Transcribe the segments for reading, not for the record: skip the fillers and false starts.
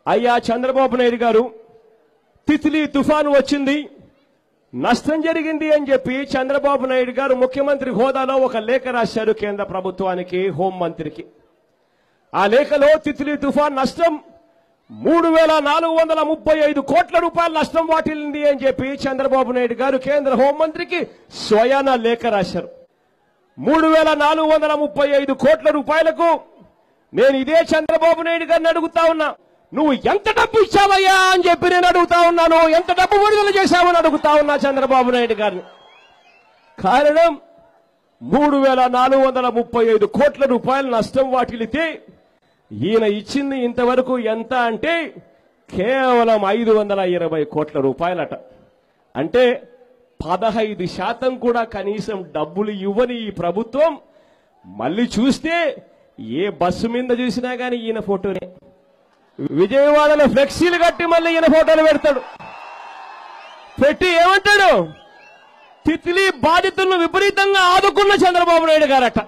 అయ్యా చంద్రబాబు నాయుడు గారు, తిత్లీ తుఫాను వచ్చింది, నష్టం జరిగింది అని చెప్పి చంద్రబాబు నాయుడు గారు ముఖ్యమంత్రి హోదాలో ఒక లేఖ రాశారు కేంద్ర ప్రభుత్వానికి, హోంమంత్రికి. ఆ లేఖలో తిత్లీ తుఫాన్ నష్టం 3,435 కోట్ల రూపాయల నష్టం వాటిల్లింది అని చెప్పి చంద్రబాబు నాయుడు గారు కేంద్ర హోంమంత్రికి స్వయాన లేఖ రాశారు. 3,435 కోట్ల రూపాయలకు నేను ఇదే చంద్రబాబు నాయుడు గారిని అడుగుతా ఉన్నా, నువ్వు ఎంత డబ్బు ఇచ్చావయ్యా అని చెప్పి నేను అడుగుతా ఉన్నాను. ఎంత డబ్బు విడుదల చేశావని అడుగుతా ఉన్నా చంద్రబాబు నాయుడు గారిని. కారణం 3,435 కోట్ల రూపాయల నష్టం వాటిల్లితే ఈయన ఇచ్చింది ఇంతవరకు ఎంత అంటే కేవలం 520 కోట్ల రూపాయలట. అంటే 15% కూడా కనీసం డబ్బులు ఇవ్వని ఈ ప్రభుత్వం మళ్ళీ చూస్తే ఏ బస్సు మీద చూసినా గానీ ఈయన ఫోటోనే, విజయవాడలో ఫ్లెక్సీలు కట్టి మళ్ళీ ఈయన ఫోటోలు పెడతాడు. పెట్టి ఏమంటాడు, తిత్లీ బాధితులను విపరీతంగా ఆదుకున్న చంద్రబాబు నాయుడు గారట.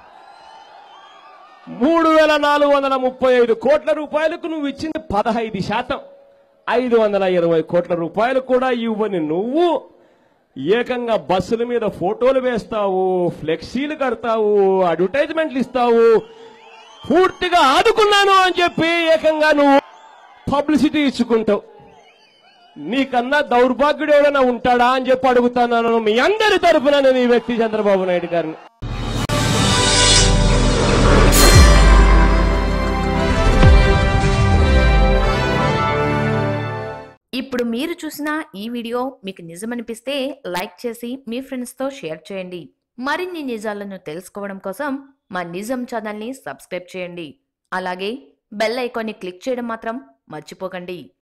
3,435 కోట్ల రూపాయలకు నువ్వు ఇచ్చింది 15%. 520 కోట్ల రూపాయలు కూడా ఇవ్వని నువ్వు ఏకంగా బస్సుల మీద ఫోటోలు వేస్తావు, ఫ్లెక్సీలు కడతావు, అడ్వర్టైజ్మెంట్లు ఇస్తావు, పూర్తిగా ఆదుకున్నాను అని చెప్పి ఏకంగా నువ్వు పబ్లిసిటీ ఇచ్చుకుంటావు. నీకన్నా దౌర్భాగ్యుడు ఎవరైనా ఉంటాడా అని చెప్పి అడుగుతాను మీ అందరి తరఫున నేను ఈ వ్యక్తి చంద్రబాబు నాయుడు గారిని. ఇప్పుడు మీరు చూసిన ఈ వీడియో మీకు నిజమనిపిస్తే లైక్ చేసి మీ ఫ్రెండ్స్తో షేర్ చేయండి. మరిన్ని నిజాలను తెలుసుకోవడం కోసం మా నిజం ఛానల్ని సబ్స్క్రైబ్ చేయండి. అలాగే బెల్ ఐకాన్ని క్లిక్ చేయడం మాత్రం మర్చిపోకండి.